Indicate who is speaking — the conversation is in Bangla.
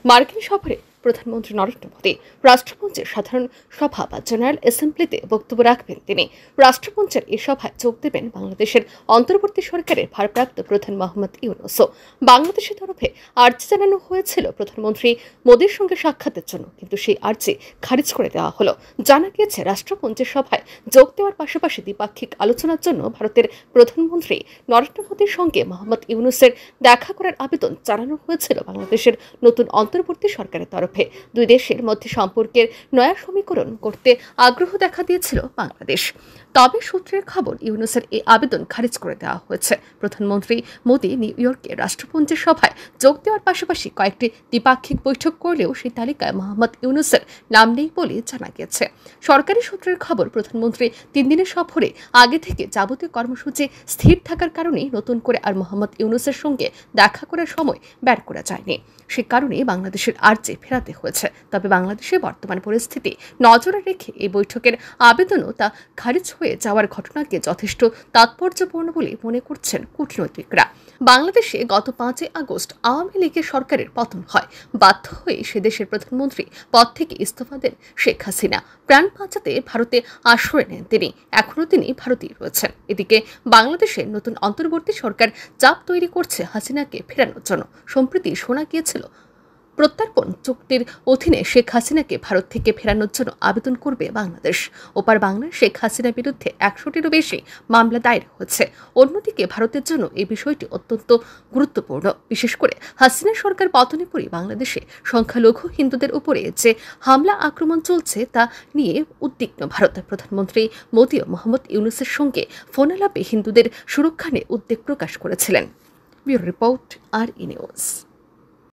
Speaker 1: মার্কিন সফরে প্রধানমন্ত্রী নরেন্দ্র মোদী রাষ্ট্রপুঞ্জের সাধারণ সভা বা জেনারেল অ্যাসেম্বলিতে বক্তব্য রাখবেন। তিনি রাষ্ট্রপুঞ্জের এই সভায় যোগ দেবেন বাংলাদেশের অন্তর্বর্তী সরকারের ভারপ্রাপ্ত প্রধান মোহাম্মদ ইউনূসও। বাংলাদেশের তরফে আর্জি জানানো হয়েছিল প্রধানমন্ত্রী মোদীর সঙ্গে সাক্ষাতের জন্য, কিন্তু সেই আর্জি খারিজ করে দেওয়া হলো। জানা গিয়েছে, রাষ্ট্রপুঞ্জের সভায় যোগ দেওয়ার পাশাপাশি দ্বিপাক্ষিক আলোচনার জন্য ভারতের প্রধানমন্ত্রী নরেন্দ্র মোদীর সঙ্গে মোহাম্মদ ইউনূসের দেখা করার আবেদন জানানো হয়েছিল বাংলাদেশের নতুন অন্তর্বর্তী সরকারের তরফে। দুই দেশের মধ্যে সম্পর্কের নয়া সমীকরণ করতে আগ্রহ দেখা দিয়েছিল বাংলাদেশ। তবে সূত্রের খবর, ইউনূসের এই আবেদন খারিজ করে দেওয়া হয়েছে। প্রধানমন্ত্রী মোদী নিউ ইয়র্কে রাষ্ট্রপুঞ্জের সভায় যোগ দেওয়ার পাশাপাশি কয়েকটি দ্বিপাক্ষিক বৈঠক করলেও সেই তালিকায় মোহাম্মদ ইউনূসের নাম নেই বলে জানা গেছে। সরকারি সূত্রের খবর, প্রধানমন্ত্রী 3 দিনের সফরে আগে থেকে যাবতীয় কর্মসূচি স্থির থাকার কারণে নতুন করে আর মোহাম্মদ ইউনূসের সঙ্গে দেখা করার সময় বের করা যায়নি। সে কারণে বাংলাদেশের আর্জি ফেরাতে হয়েছে। তবে বাংলাদেশের বর্তমান পরিস্থিতি নজরে রেখে এই বৈঠকের আবেদনও তা খারিজ হয়ে যাওয়ার ঘটনাকে যথেষ্ট তাৎপর্যপূর্ণ বলে মনে করছেন কূটনৈতিকরা। বাংলাদেশে গত 5 আগস্ট আওয়ামী লীগের সরকারের পতন হয়। বাধ্য হয়ে সে দেশের প্রধানমন্ত্রী পদ থেকে ইস্তফা দেন শেখ হাসিনা। প্রাণ বাঁচাতে ভারতে আশ্রয় নেন তিনি। এখনও তিনি ভারতেই রয়েছেন। এদিকে বাংলাদেশের নতুন অন্তর্বর্তী সরকার চাপ তৈরি করছে হাসিনাকে ফেরানোর জন্য। সম্প্রতি শোনা গিয়েছিল, প্রত্যর্পণ চুক্তির অধীনে শেখ হাসিনাকে ভারত থেকে ফেরানোর জন্য আবেদন করবে বাংলাদেশ। ওপার বাংলার শেখ হাসিনার বিরুদ্ধে 100টিরও বেশি মামলা দায়ের হচ্ছে। অন্যদিকে ভারতের জন্য এই বিষয়টি অত্যন্ত গুরুত্বপূর্ণ। বিশেষ করে হাসিনা সরকার পতনের পরই বাংলাদেশে সংখ্যালঘু হিন্দুদের উপরে যে হামলা আক্রমণ চলছে তা নিয়ে উদ্বিগ্ন ভারত। প্রধানমন্ত্রী মোদীও মোহাম্মদ ইউনূসের সঙ্গে ফোনালাপে হিন্দুদের সুরক্ষা নিয়ে উদ্বেগ প্রকাশ করেছিলেন। Bureau report, RE news.